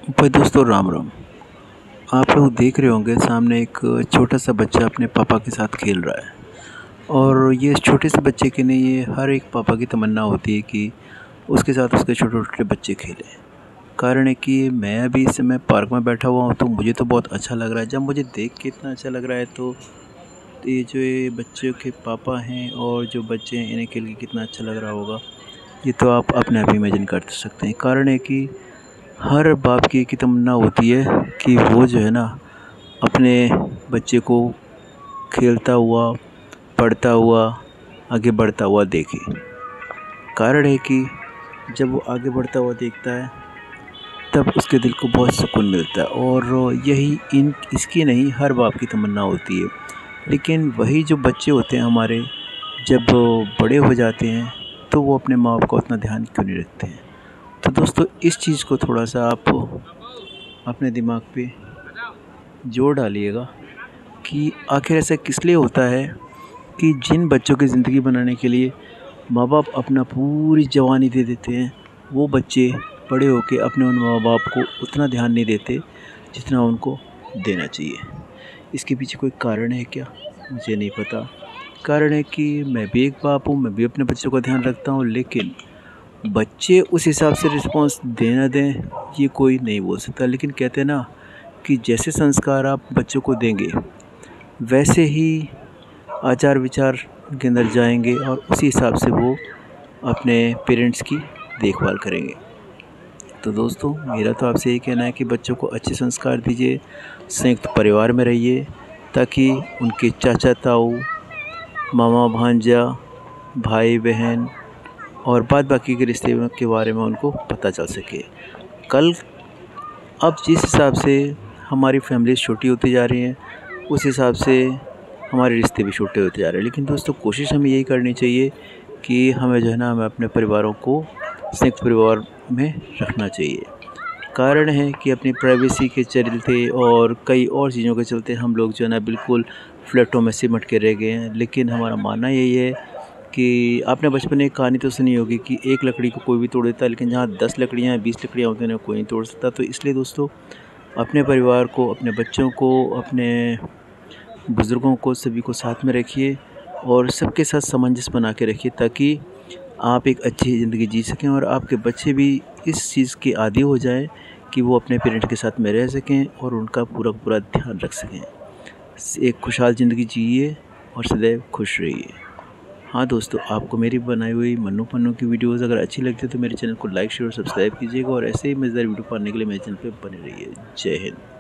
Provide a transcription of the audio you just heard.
भाई दोस्तों राम राम। आप लोग देख रहे होंगे सामने एक छोटा सा बच्चा अपने पापा के साथ खेल रहा है। और ये इस छोटे से बच्चे के लिए ये हर एक पापा की तमन्ना होती है कि उसके साथ उसके छोटे छोटे बच्चे खेलें। कारण है कि मैं अभी इस समय पार्क में बैठा हुआ हूँ तो मुझे तो बहुत अच्छा लग रहा है। जब मुझे देख के इतना अच्छा लग रहा है तो ये जो ये बच्चों के पापा हैं और जो बच्चे हैं इन्हें खेल के कितना अच्छा लग रहा होगा, ये तो आप अपने आप इमेजिन कर सकते हैं। कारण है कि हर बाप की एक ही तमन्ना होती है कि वो जो है ना अपने बच्चे को खेलता हुआ, पढ़ता हुआ, आगे बढ़ता हुआ देखे। कारण है कि जब वो आगे बढ़ता हुआ देखता है तब उसके दिल को बहुत सुकून मिलता है। और यही इसकी नहीं हर बाप की तमन्ना होती है। लेकिन वही जो बच्चे होते हैं हमारे, जब वो बड़े हो जाते हैं तो वो अपने माँ बाप का उतना ध्यान क्यों नहीं रखते हैं। तो दोस्तों इस चीज़ को थोड़ा सा आप अपने दिमाग पे जोड़ डालिएगा कि आखिर ऐसा किस लिए होता है कि जिन बच्चों की ज़िंदगी बनाने के लिए माँ बाप अपना पूरी जवानी दे देते हैं, वो बच्चे बड़े होकर अपने उन माँ बाप को उतना ध्यान नहीं देते जितना उनको देना चाहिए। इसके पीछे कोई कारण है क्या? मुझे नहीं पता। कारण है कि मैं भी एक बाप हूँ, मैं भी अपने बच्चों का ध्यान रखता हूँ, लेकिन बच्चे उस हिसाब से रिस्पॉन्स दें ना दें ये कोई नहीं बोल सकता। लेकिन कहते हैं ना कि जैसे संस्कार आप बच्चों को देंगे वैसे ही आचार विचार के अंदर जाएंगे और उसी हिसाब से वो अपने पेरेंट्स की देखभाल करेंगे। तो दोस्तों मेरा तो आपसे यही कहना है कि बच्चों को अच्छे संस्कार दीजिए, संयुक्त परिवार में रहिए ताकि उनके चाचा ताऊ, मामा भांजा, भाई बहन और बाद बाकी के रिश्ते के बारे में उनको पता चल सके। कल अब जिस हिसाब से हमारी फैमिली छोटी होती जा रही हैं उस हिसाब से हमारे रिश्ते भी छोटे होते जा रहे हैं। लेकिन दोस्तों कोशिश हमें यही करनी चाहिए कि हमें जो है ना हमें अपने परिवारों को संयुक्त परिवार में रखना चाहिए। कारण है कि अपनी प्राइवेसी के चलते और कई और चीज़ों के चलते हम लोग जो है ना बिल्कुल फ्लैटों में सिमट के रह गए हैं। लेकिन हमारा मानना यही है कि आपने बचपन में एक कहानी तो सुनी होगी कि एक लकड़ी को कोई भी तोड़ देता है, लेकिन जहाँ 10 लकड़ियाँ 20 लकड़ियाँ होती हैं उन्हें कोई नहीं तोड़ सकता। तो इसलिए दोस्तों अपने परिवार को, अपने बच्चों को, अपने बुज़ुर्गों को, सभी को साथ में रखिए और सबके साथ सामंजस्य बना के रखिए ताकि आप एक अच्छी ज़िंदगी जी सकें और आपके बच्चे भी इस चीज़ के आदी हो जाएं कि वो अपने पेरेंट्स के साथ में रह सकें और उनका पूरा पूरा ध्यान रख सकें। एक खुशहाल ज़िंदगी जिए और सदैव खुश रहिए। हाँ दोस्तों, आपको मेरी बनाई हुई मन्नू पन्नू की वीडियोस अगर अच्छी लगती है तो मेरे चैनल को लाइक शेयर और सब्सक्राइब कीजिएगा और ऐसे ही मज़ेदार वीडियो पाने के लिए मेरे चैनल पे बने रहिए। जय हिंद।